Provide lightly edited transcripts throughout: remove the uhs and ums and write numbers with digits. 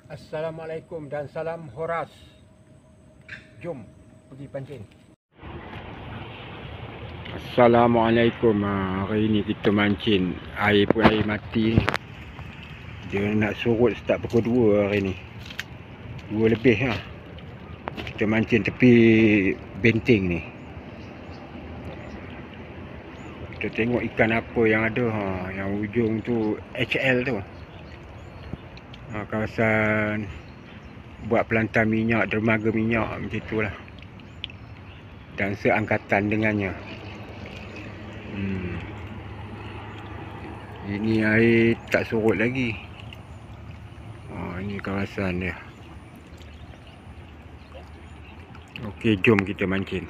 Assalamualaikum dan salam Horas. Jom pergi pancing. Assalamualaikum. Hari ni kita mancing. Air pun air mati ni. Dia nak surut start pukul 2 hari ni. 2 lebih lah. Kita mancing tepi benting ni. Kita tengok ikan apa yang ada. Yang ujung tu HL tu. Kawasan buat pelantar minyak, dermaga minyak macam itulah. Dan seangkatan dengannya. Ini air tak surut lagi. Ini kawasan dia. Okey, jom kita mancing.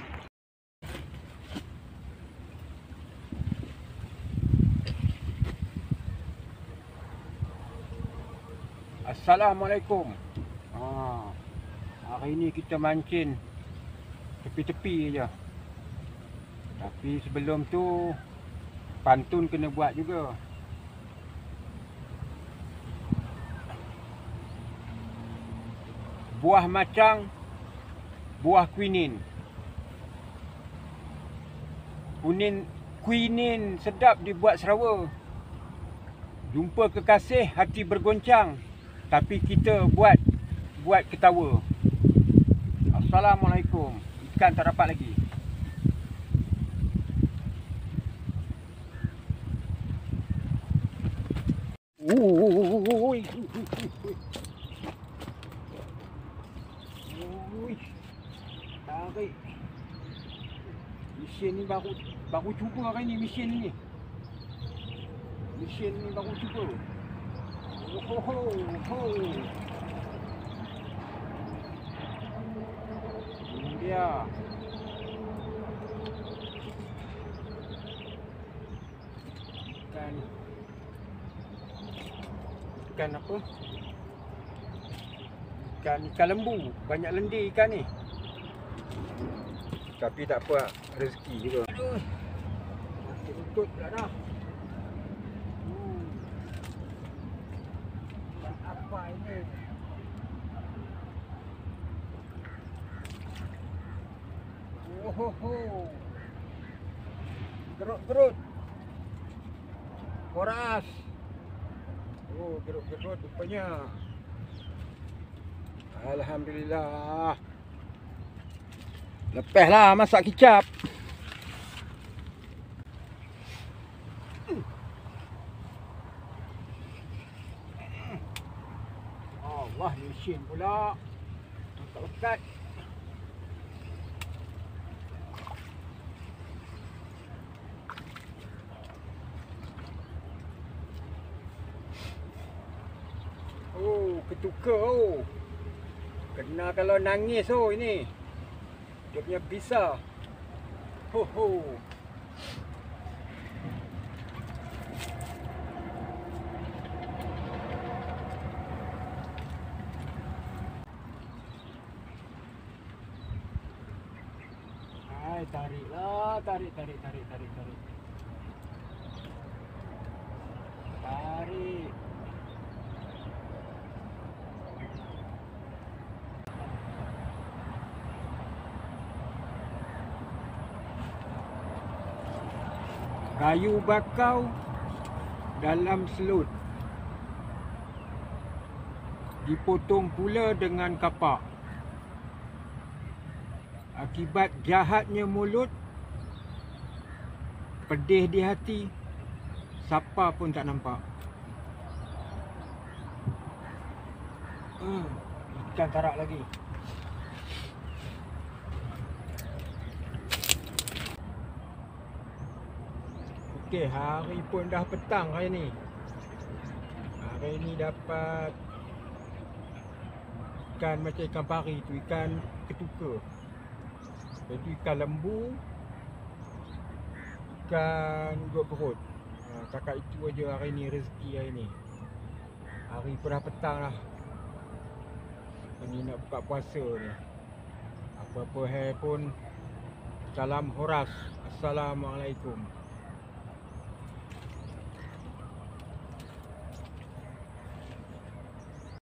Assalamualaikum. Hari ni kita mancing tepi-tepi je. Tapi sebelum tu pantun kena buat juga. Buah macang, buah quinin. Quinin sedap dibuat Sarawak. Jumpa kekasih hati bergoncang, tapi kita buat ketawa. Assalamualaikum. Ikan tak dapat lagi. Tarik. Mesin ni baru cuba hari ni mesin ni. Mesin ni baru cuba. Ini dia. Ikan apa? Ikan lembu. Banyak lendir ikan ni. Tapi tak apa, rezeki juga. Aduh. Masih lutut pula dah. Ikan apa ini? Gerut-gerut. Horas. Gerut-gerut rupanya. Alhamdulillah. Lepaslah masak kicap. Allah, mesin pula. Tak lekat. Ketukar. Kena kalau nangis ini. Dia punya bisa. Hai, tariklah, tarik. Tarik. Kayu bakau dalam selut. Dipotong pula dengan kapak. Akibat jahatnya mulut, pedih di hati, siapa pun tak nampak. Ikan tarak lagi. Okey, hari pun dah petang hari ni. Hari ni dapat ikan macam ikan pari tu, ikan ketuka. Itu ikan lembu, ikan gerut-gerut. Cakap itu aja hari ni, rezeki hari ni. Hari pun dah petang lah. Ini nak buka puasa ni. Apa-apa hai pun, salam Horas. Assalamualaikum.